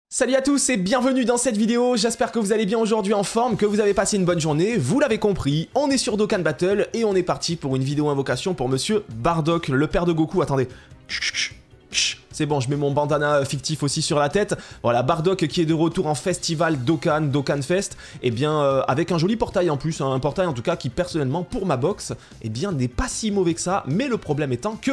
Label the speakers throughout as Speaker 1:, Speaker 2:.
Speaker 1: Salut à tous et bienvenue dans cette vidéo, j'espère que vous allez bien aujourd'hui en forme, que vous avez passé une bonne journée, vous l'avez compris, on est sur Dokkan Battle et on est parti pour une vidéo invocation pour monsieur Bardock, le père de Goku, attendez. C'est bon, je mets mon bandana fictif aussi sur la tête. Voilà, Bardock qui est de retour en festival Dokkan Fest. Et bien, avec un joli portail en plus, un portail en tout cas qui personnellement, pour ma box, eh bien, n'est pas si mauvais que ça. Mais le problème étant que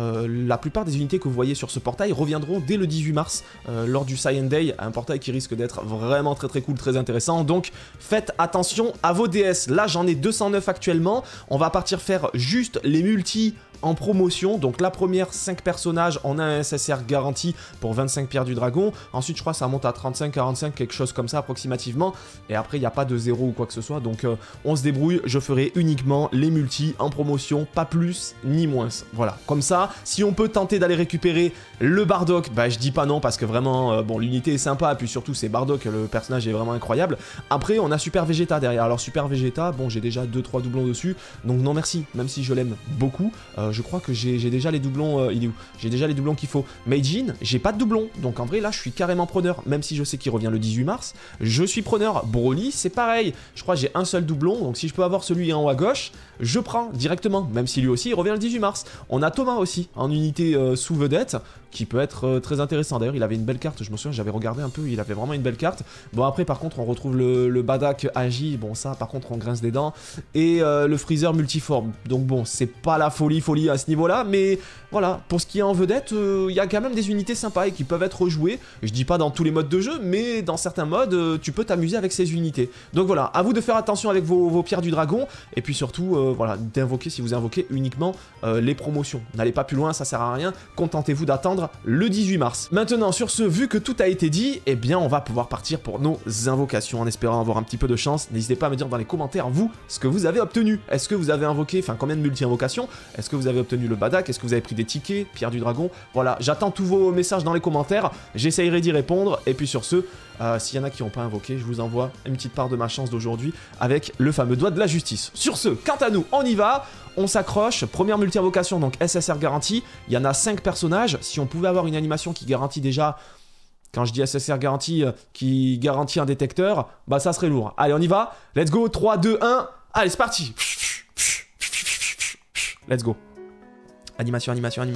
Speaker 1: la plupart des unités que vous voyez sur ce portail reviendront dès le 18 mars, lors du Saiyan Day. Un portail qui risque d'être vraiment très cool, très intéressant. Donc, faites attention à vos DS. Là, j'en ai 209 actuellement. On va partir faire juste les multis en promotion. Donc la première, 5 personnages, on a un SSR garanti pour 25 pierres du dragon. Ensuite, je crois que ça monte à 35, 45, quelque chose comme ça approximativement. Et après, il n'y a pas de zéro ou quoi que ce soit. Donc on se débrouille. Je ferai uniquement les multis en promotion, pas plus ni moins. Voilà, comme ça, si on peut tenter d'aller récupérer le Bardock, bah je dis pas non parce que vraiment, bon, l'unité est sympa. Et puis surtout, c'est Bardock, le personnage est vraiment incroyable. Après, on a Super Vegeta derrière. Alors Super Vegeta, bon, j'ai déjà 2-3 doublons dessus. Donc non merci, même si je l'aime beaucoup. Je crois que j'ai déjà les doublons, il est où? J'ai déjà les doublons qu'il faut. Meijin, j'ai pas de doublons, donc en vrai là je suis carrément preneur, même si je sais qu'il revient le 18 mars, je suis preneur. Broly, c'est pareil, je crois que j'ai un seul doublon, donc si je peux avoir celui en haut à gauche, je prends directement, même si lui aussi il revient le 18 mars. On a Thomas aussi, en unité sous vedette, qui peut être très intéressant. D'ailleurs, il avait une belle carte, je me souviens, j'avais regardé un peu, il avait vraiment une belle carte. Bon, après, par contre, on retrouve le Badak Agi, bon, ça, par contre, on grince des dents, et le Freezer multiforme. Donc bon, c'est pas la folie à ce niveau-là, mais voilà, pour ce qui est en vedette, il y a quand même des unités sympas et qui peuvent être rejouées. Je dis pas dans tous les modes de jeu, mais dans certains modes, tu peux t'amuser avec ces unités. Donc voilà, à vous de faire attention avec vos pierres du dragon, et puis surtout, voilà, d'invoquer, si vous invoquez uniquement les promotions. N'allez pas plus loin, ça sert à rien, contentez-vous d'attendre le 18 mars. Maintenant, sur ce, vu que tout a été dit, eh bien, on va pouvoir partir pour nos invocations, en espérant avoir un petit peu de chance. N'hésitez pas à me dire dans les commentaires, vous, ce que vous avez obtenu. Est-ce que vous avez invoqué, enfin, combien de multi-invocations? Est-ce que vous avez obtenu le Badak? Est-ce que vous avez pris des tickets, pierre du dragon? Voilà, j'attends tous vos messages dans les commentaires, j'essayerai d'y répondre, et puis sur ce, s'il y en a qui n'ont pas invoqué, je vous envoie une petite part de ma chance d'aujourd'hui avec le fameux doigt de la justice. Sur ce, quant à nous, on y va, on s'accroche, première multi-invocation, donc SSR garantie, il y en a 5 personnages, si on pouvait avoir une animation qui garantit déjà, quand je dis SSR garantie, qui garantit un détecteur, bah ça serait lourd. Allez, on y va, let's go, 3, 2, 1, allez, c'est parti. Let's go. Animation.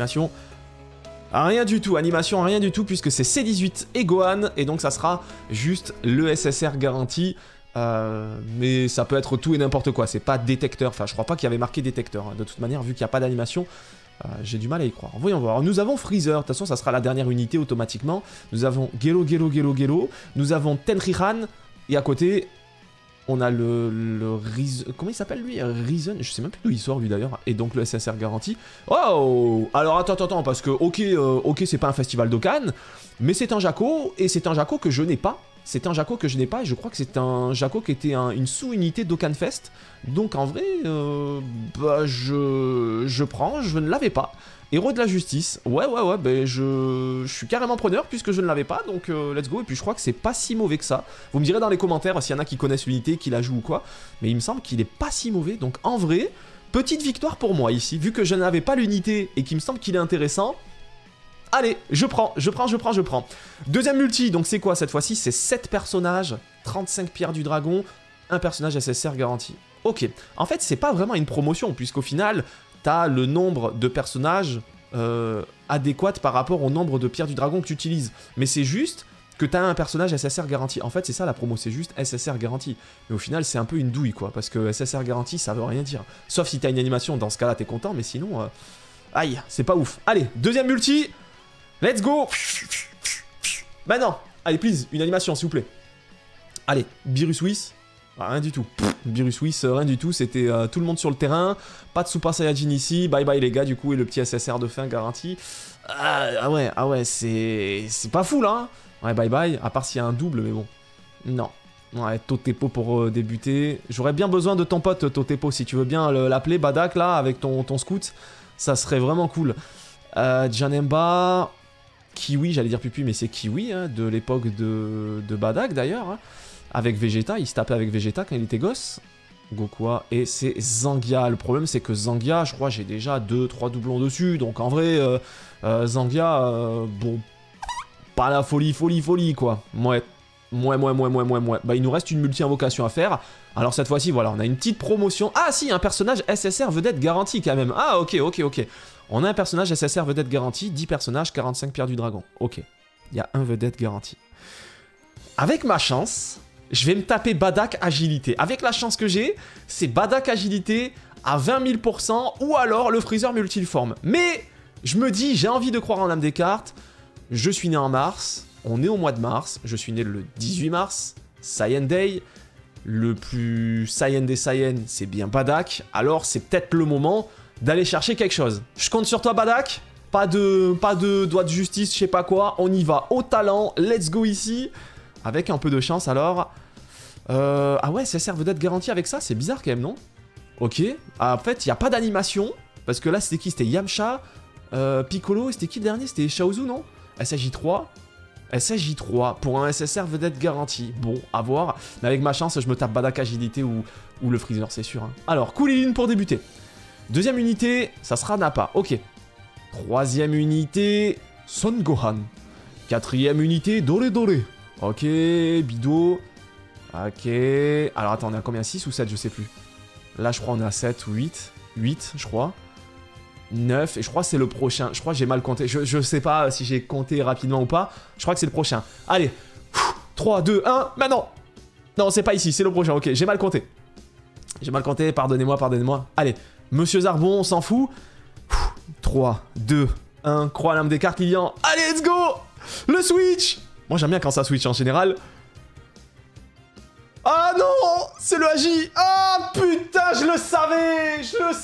Speaker 1: Rien du tout, animation, rien du tout, puisque c'est C18 et Gohan, et donc ça sera juste le SSR garanti. Mais ça peut être tout et n'importe quoi, c'est pas détecteur, enfin je crois pas qu'il y avait marqué détecteur, hein. De toute manière, vu qu'il n'y a pas d'animation, j'ai du mal à y croire. Voyons voir, nous avons Freezer, de toute façon ça sera la dernière unité automatiquement, nous avons Gelo, nous avons Tenrihan, et à côté, on a le Reason, comment il s'appelle lui? Reason, je sais même plus d'où il sort lui d'ailleurs, et donc le SSR garanti. Oh, alors attends, parce que ok c'est pas un festival Dokkan, mais c'est un Jaco, et c'est un Jaco que je n'ai pas. C'est un Jaco que je n'ai pas, et je crois que c'est un Jaco qui était une sous-unité Dokkan Fest. Donc en vrai, bah je prends, je ne l'avais pas. Héros de la justice, ouais, bah je suis carrément preneur puisque je ne l'avais pas, donc let's go. Et puis je crois que c'est pas si mauvais que ça. Vous me direz dans les commentaires s'il y en a qui connaissent l'unité, qui la jouent ou quoi. Mais il me semble qu'il est pas si mauvais, donc en vrai, petite victoire pour moi ici. Vu que je n'avais pas l'unité et qu'il me semble qu'il est intéressant, allez, je prends. Deuxième multi, donc c'est quoi cette fois-ci? C'est 7 personnages, 35 pierres du dragon, un personnage SSR garanti. Ok, en fait c'est pas vraiment une promotion, puisqu'au final, t'as le nombre de personnages adéquat par rapport au nombre de pierres du dragon que tu utilises. Mais c'est juste que t'as un personnage SSR garanti. En fait c'est ça la promo, c'est juste SSR garanti. Mais au final c'est un peu une douille quoi, parce que SSR garanti ça veut rien dire. Sauf si t'as une animation, dans ce cas là t'es content, mais sinon... aïe, c'est pas ouf. Allez, deuxième multi. Let's go. Bah non. Allez, please, une animation, s'il vous plaît. Allez, Beerus Whis. Ah, rien du tout. Beerus Whis, rien du tout. C'était tout le monde sur le terrain. Pas de Super Saiyajin ici. Bye bye les gars, du coup, et le petit SSR de fin garanti. Ah ouais, c'est pas fou, là. Hein. Ouais, bye bye. À part s'il y a un double, mais bon. Non. Ouais, Totepo pour débuter. J'aurais bien besoin de ton pote, Totepo, si tu veux bien l'appeler, Badak, là, avec ton scout. Ça serait vraiment cool. Janemba... Kiwi, j'allais dire Pupi, mais c'est Kiwi, hein, de l'époque de Badak d'ailleurs, hein, avec Vegeta, il se tapait avec Vegeta quand il était gosse, Gokua, et c'est Zangia. Le problème c'est que Zangia, je crois j'ai déjà 2-3 doublons dessus, donc en vrai, Zangia, bon, pas la folie, quoi. Ouais. Bah, il nous reste une multi-invocation à faire. Alors, cette fois-ci, voilà, on a une petite promotion. Ah, si, un personnage SSR vedette garanti, quand même. Ah, ok. On a un personnage SSR vedette garanti, 10 personnages, 45 pierres du dragon. Ok. Il y a un vedette garanti. Avec ma chance, je vais me taper Badak agilité. Avec la chance que j'ai, c'est Badak agilité à 20 000% ou alors le Freezer multiforme. Mais je me dis, j'ai envie de croire en l'âme des cartes. Je suis né en mars, on est au mois de mars, je suis né le 18 mars, Saiyan Day. Le plus Saiyan des Saiyans, c'est bien Badak. Alors c'est peut-être le moment d'aller chercher quelque chose. Je compte sur toi, Badak. Pas de doigt de justice, je sais pas quoi. On y va au talent, let's go ici. Avec un peu de chance alors. Ah ouais, SSR vedette garantie avec ça, c'est bizarre quand même, non? Ok. Ah, en fait, il n'y a pas d'animation. Parce que là, c'était qui? C'était Yamcha, Piccolo, c'était qui le dernier? C'était Shaozu, non? SSJ3. SSJ3 pour un SSR vedette garantie. Bon, à voir. Mais avec ma chance, je me tape Badak agilité ou le Freezer, c'est sûr. Hein. Alors, Kulilin pour débuter. Deuxième unité, ça sera Nappa. Ok. Troisième unité, Son Gohan. Quatrième unité, Dore Dore. Ok, Bido. Ok. Alors, attends, on est à combien? 6 ou 7? Je sais plus. Là, je crois on est à 7 ou 8. 8, je crois. 9, et je crois que c'est le prochain. Je crois que j'ai mal compté. Je sais pas si j'ai compté rapidement ou pas. Je crois que c'est le prochain. Allez. 3, 2, 1. Maintenant. Non, c'est pas ici, c'est le prochain. Ok, j'ai mal compté. J'ai mal compté, pardonnez-moi. Allez, Monsieur Zarbon, on s'en fout. 3, 2, 1. Croix à l'âme des cartes, Lilian. Allez, let's go. Le switch. Moi, j'aime bien quand ça switch en général. Ah non, c'est le AJ. Ah putain, je le savais.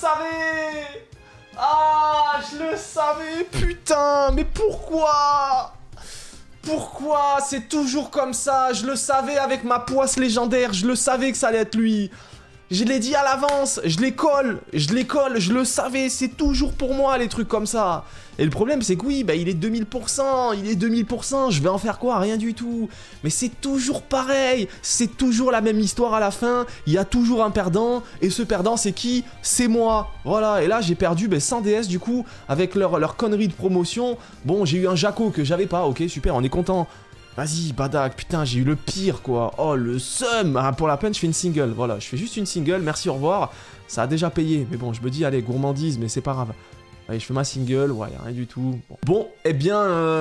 Speaker 1: Ah, je le savais, putain, mais pourquoi? Pourquoi? C'est toujours comme ça, je le savais avec ma poisse légendaire, je le savais que ça allait être lui. Je l'ai dit à l'avance, je les colle, je le savais, c'est toujours pour moi les trucs comme ça. Et le problème c'est que oui, bah il est 2000%, je vais en faire quoi? Rien du tout. Mais c'est toujours pareil, c'est toujours la même histoire à la fin, il y a toujours un perdant, et ce perdant c'est qui? C'est moi. Voilà, et là j'ai perdu 100 DS du coup, avec leur connerie de promotion. Bon, j'ai eu un Jaco que j'avais pas, ok super, on est content. Vas-y, Badak, putain, j'ai eu le pire, quoi. Oh, le seum. Ah, pour la peine, je fais une single. Voilà, je fais juste une single, merci, au revoir. Ça a déjà payé. Mais bon, je me dis, allez, gourmandise, mais c'est pas grave. Allez, je fais ma single, ouais, rien du tout. Bon, eh bien,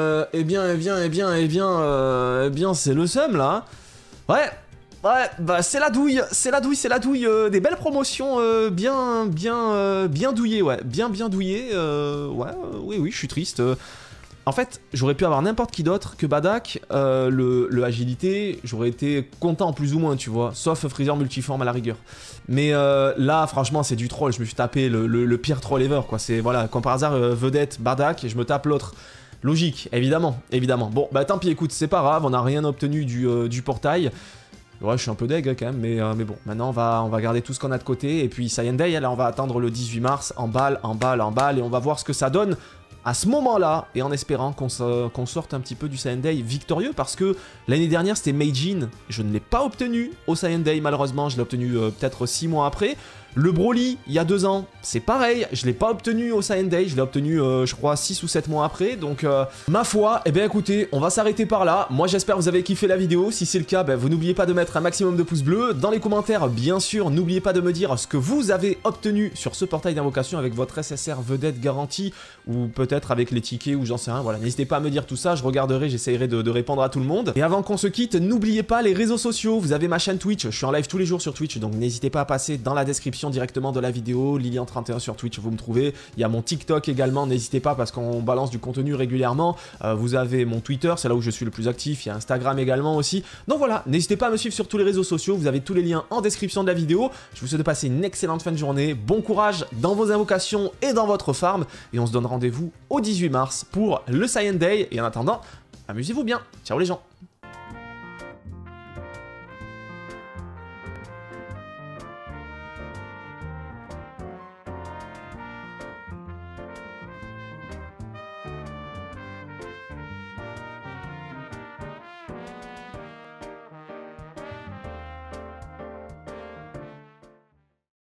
Speaker 1: c'est le seum, là. Ouais, bah, c'est la douille. Des belles promotions bien douillées, ouais. Bien douillées. Ouais, oui, je suis triste. En fait, j'aurais pu avoir n'importe qui d'autre que Badak, le agilité, j'aurais été content plus ou moins, tu vois, sauf Freezer multiforme à la rigueur. Mais là, franchement, c'est du troll, je me suis tapé le pire troll ever, quoi. C'est, voilà, comme par hasard, vedette, Badak, et je me tape l'autre. Logique, évidemment. Bon, bah tant pis, écoute, c'est pas grave, on n'a rien obtenu du portail. Ouais, je suis un peu deg quand même, mais bon, maintenant on va garder tout ce qu'on a de côté, et puis Saiyan Day, là on va attendre le 18 mars, en balle, et on va voir ce que ça donne à ce moment-là, et en espérant qu'on sorte un petit peu du Saiyan Day victorieux, parce que l'année dernière c'était Meijin, je ne l'ai pas obtenu au Saiyan Day malheureusement, je l'ai obtenu peut-être 6 mois après. Le Broly, il y a 2 ans, c'est pareil, je l'ai pas obtenu au Saiyan Day, je l'ai obtenu je crois 6 ou 7 mois après, donc ma foi, eh bien écoutez, on va s'arrêter par là. Moi j'espère que vous avez kiffé la vidéo, si c'est le cas, vous n'oubliez pas de mettre un maximum de pouces bleus. Dans les commentaires, bien sûr, n'oubliez pas de me dire ce que vous avez obtenu sur ce portail d'invocation avec votre SSR vedette garantie, ou peut-être avec les tickets, ou j'en sais rien, voilà, n'hésitez pas à me dire tout ça, je regarderai, j'essayerai de répondre à tout le monde. Et avant qu'on se quitte, n'oubliez pas les réseaux sociaux, vous avez ma chaîne Twitch, je suis en live tous les jours sur Twitch, donc n'hésitez pas à passer dans la description directement de la vidéo, Lilian31 sur Twitch, vous me trouvez. Il y a mon TikTok également, n'hésitez pas parce qu'on balance du contenu régulièrement. Vous avez mon Twitter, c'est là où je suis le plus actif, il y a Instagram également aussi. Donc voilà, n'hésitez pas à me suivre sur tous les réseaux sociaux, vous avez tous les liens en description de la vidéo. Je vous souhaite de passer une excellente fin de journée, bon courage dans vos invocations et dans votre farm, et on se donne rendez-vous au 18 mars pour le Saiyan Day, et en attendant, amusez-vous bien. Ciao les gens.